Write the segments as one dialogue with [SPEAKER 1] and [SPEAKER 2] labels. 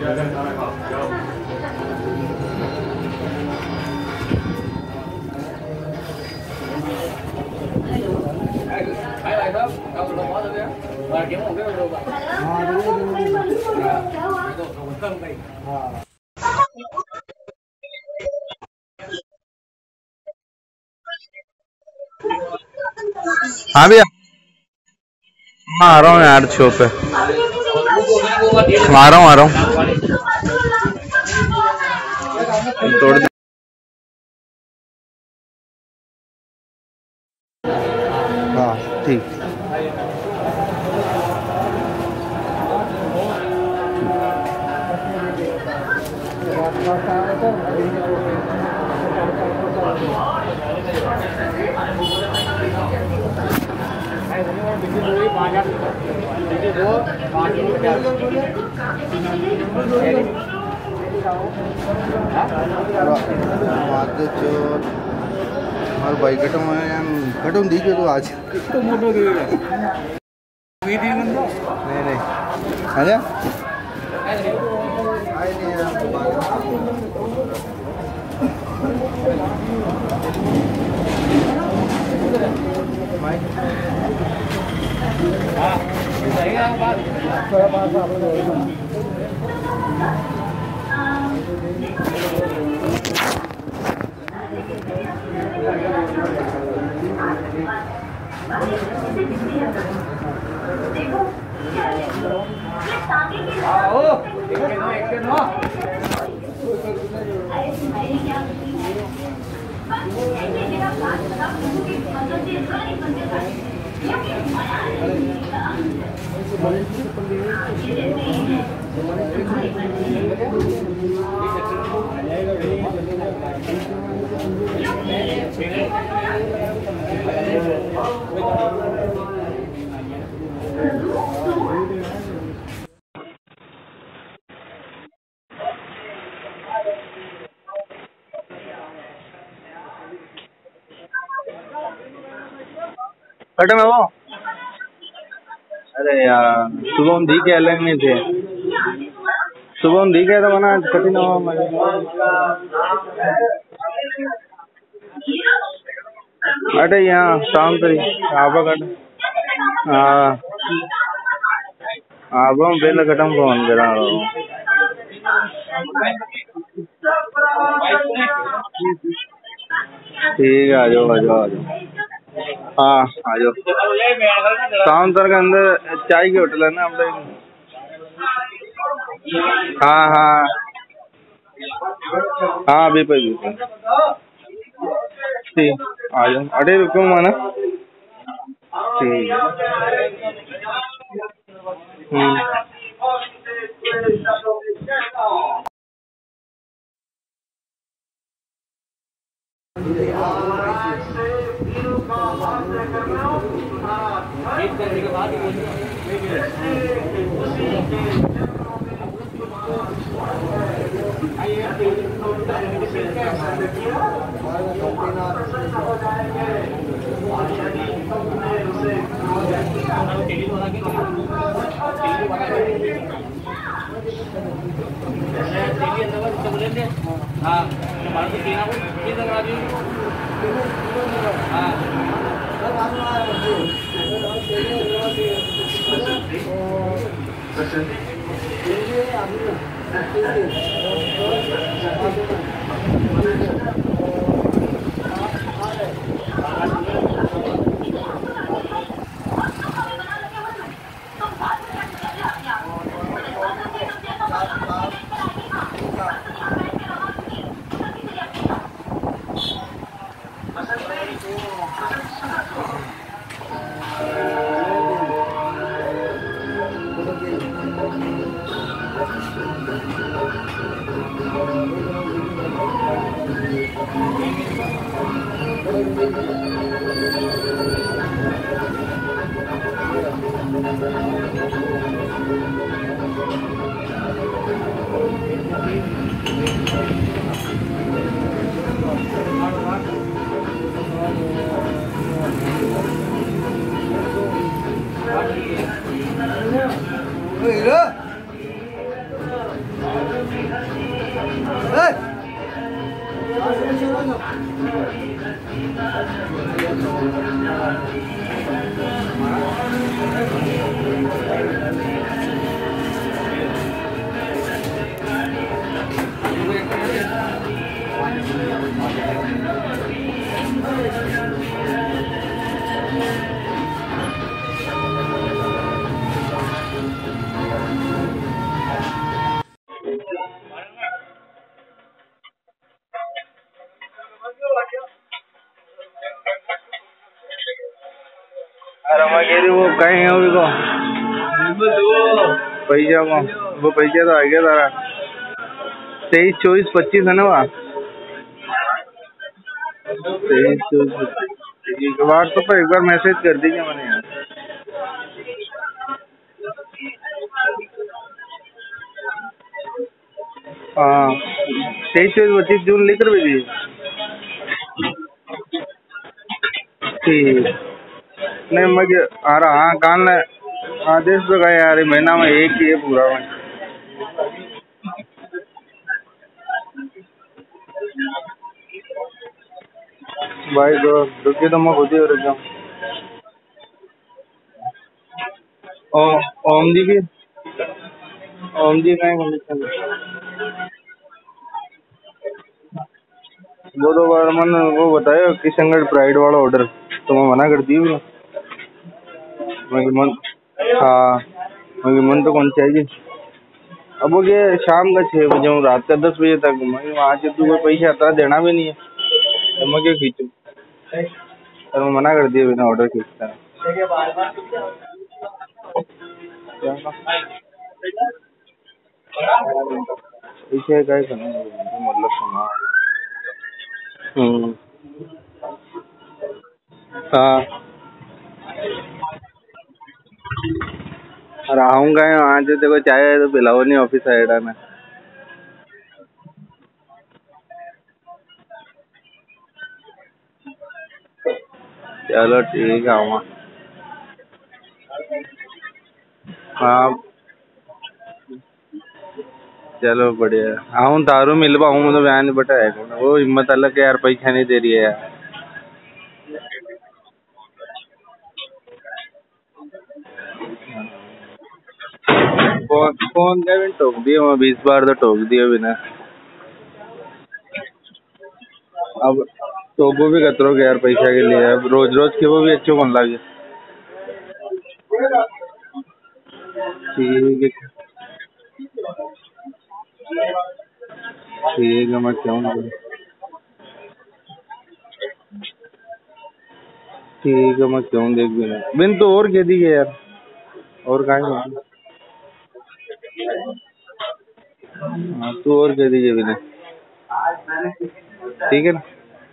[SPEAKER 1] हाँ भैया, हाँ आ रहा हूँ यार शॉप पे, आ रहा हूँ थोड़ी। हाँ ठीक। हमारे भाई कटम दीजिए तो आज नहीं आजा कटे में वो। अरे यार सुबह हम दी के अलग नहीं थे, सुबह हम दी गए तो मना कठिन हुआ मजे। अरे यहाँ शाम से आप कट हाँ आप पहले कटम फोन करा ठीक है, आ जाओ आ जाओ आ जाओ। हाँ आ जाओ। शाम तक के अंदर चाय की होटल है ना हम लोग। हाँ हाँ हाँ अभी पे ठीक आ जाओ। अरे रुको माना ठीक वो कहीं है वो पैसा को वो पैसा तो आ गया तारा 23, 24, 25 है ना वहाँ 23, 24, व्हाट्सएप पर एक बार मैसेज कर दीजिए मैंने यार। हाँ 23, 24, 25 जून लिख रहे भेजिए। ठीक नहीं मुझे आ रहा हाँ कान आदेश तो गए यार महीना में एक ही है पूरा में भाई तो रुकिए तो मैं खुद ही रुक जाऊँ। ओम जी की ओम जी का कंडीशन वो तो बार मैंने वो बताया किशनगढ़ प्राइड वाला ऑर्डर तो मैं मना कर दी मैं मन हाँ मैं मन तो कौन चाहिए अब वो क्या शाम का 6 बजे हूँ रात का 10 बजे तक मैं वहाँ से तू कोई पैसा आता देना भी नहीं है तो मैं क्या खींचूँ और मैं मना कर दिया बिना ऑर्डर खींचता इसे क्या करना मतलब सुना हाँ रहूँगा वहाँ से देखो चाहे तो पिलाओ नहीं ऑफिस साइड में चलो ठीक है आऊँगा हाँ चलो बढ़िया आऊँ तारू मिल पाऊँ मतलब बयान नहीं बटा है वो हिम्मत अलग है यार पैसा नहीं दे रही है यार फोन का भी टोक दिया मैं 20 बार तो टोक दिया बिना अब टोको भी कतरों के यार पैसा के लिए अब रोज रोज के वो भी अच्छे कौन लगे ठीक है ठीक है मैं क्यों ठीक है मैं क्यों देख बिना बिन तो और कह दी यार और कहाँ हाँ तू और कह दीजिए बिना ठीक है ना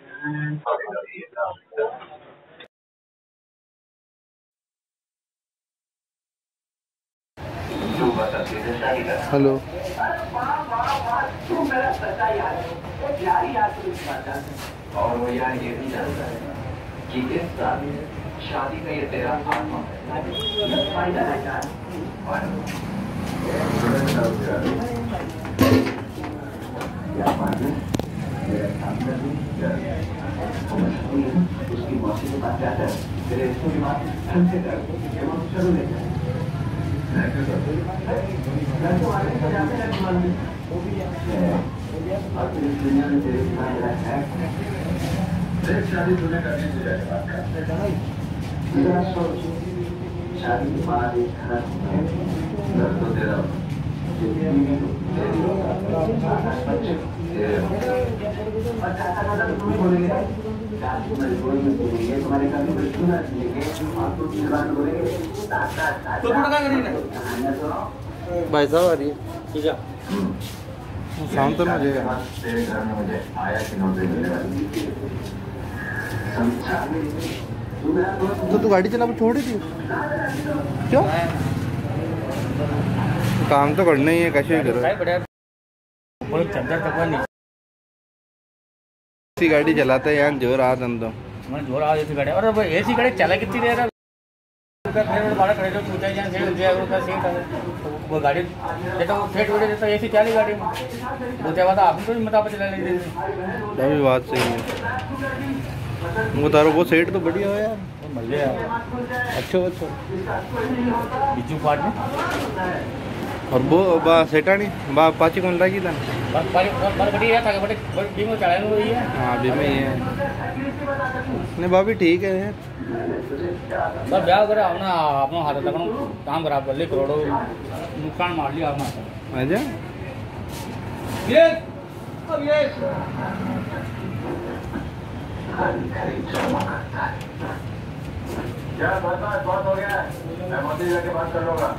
[SPEAKER 1] हेलो और वो यार ये भी जानता है कि इस साल शादी का ये तेरा फायदा है उसकी मौसी के पास जाता है फिर इसके बाद ढंग से कर शुरू ले जाए शादी तूने करनी चाहिए शादी के बाद एक घर तो तेरा भाई साहब आ रही है ठीक है शाम तक मुझे तेरे घर में मुझे आया कि नौकरी मिलेगा तो तू गाड़ी चला छोड़ ही थी क्यों काम तो करना ही है कैसे ही करो ऐसी गाड़ी चलाता है यार जोर आ दम तो मैं जोर आ ऐसी गाड़ी और ऐसी गाड़ी चला कितनी देर वो गाड़ी जैसा वो सेट हो जाता ऐसी चली गाड़ी में वो क्या बात आपने तो मत चला नहीं बात सही है वो तारो वो सेट तो बढ़िया है यार मजे यार अच्छो अच्छो बिजू पार्ट में और वो बा सेटानी बा पाची कौन लागी था बार बढ़िया था बड़े बीमो चलाने हुई है हां बीमे ही है नहीं भाभी ठीक है सर ब्याह करे अपना अपना हाथ तक काम खराब कर ले करोड़ों नुकसान मार लिया अपना अच्छा ये अब ये
[SPEAKER 2] क्या बात हो गया है, मैं मोदी जाके बात कर लूंगा।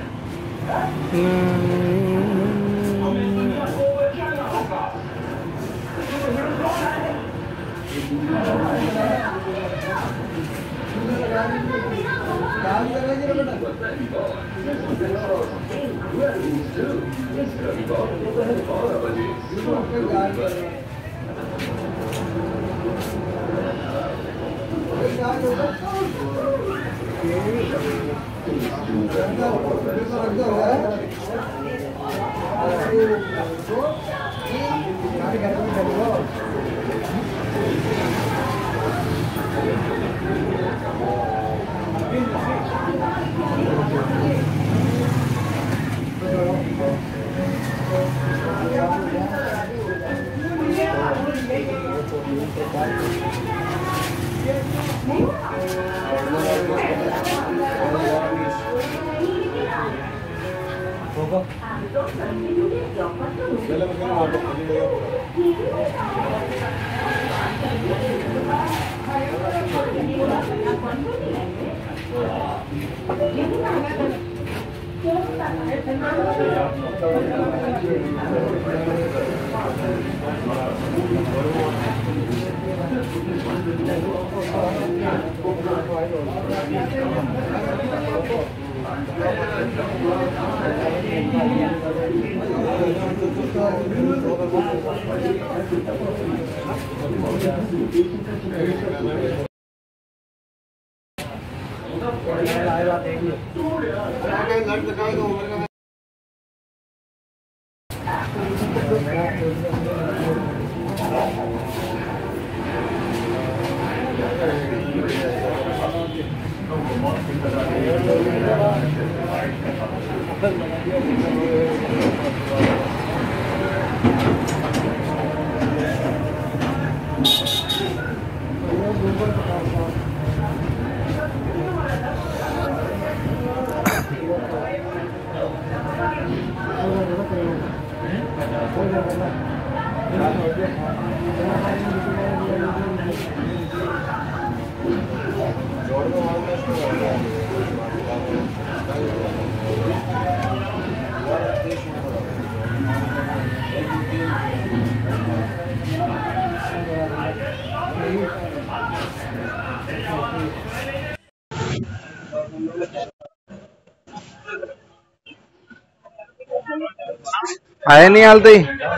[SPEAKER 1] आए नहीं हालते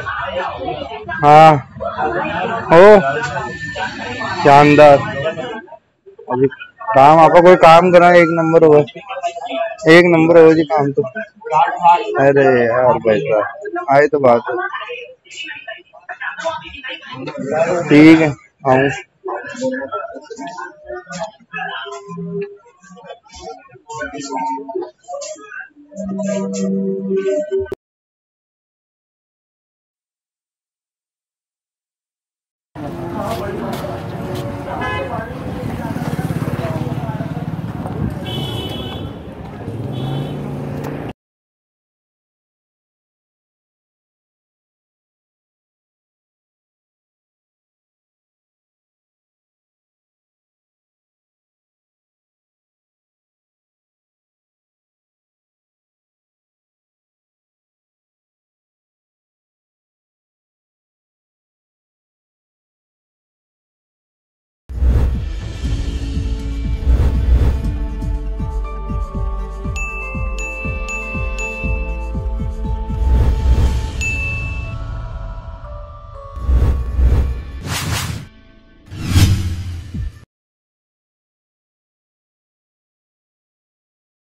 [SPEAKER 1] हाँ हो शानदार। अभी काम आपका कोई काम करा एक नंबर हो जी काम तो। अरे यार भाई साहब आए तो बात है ठीक है आऊँ।